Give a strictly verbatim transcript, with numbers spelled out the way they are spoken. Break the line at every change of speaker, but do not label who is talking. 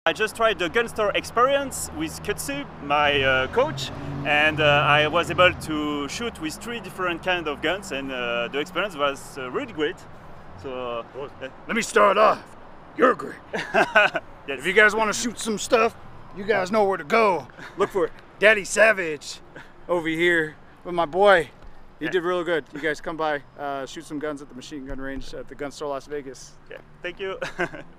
I just tried the gun store experience with Ketsu, my uh, coach, and uh, I was able to shoot with three different kinds of guns, and uh, the experience was uh, really great. So
well, uh, let me start off. You're great.
Yes.
If you guys want to shoot some stuff, you guys know where to go. Look for Daddy Savage over here with my boy. He yeah. did real good. You guys come by, uh, shoot some guns at the machine gun range at the gun store Las Vegas.
Yeah, thank you.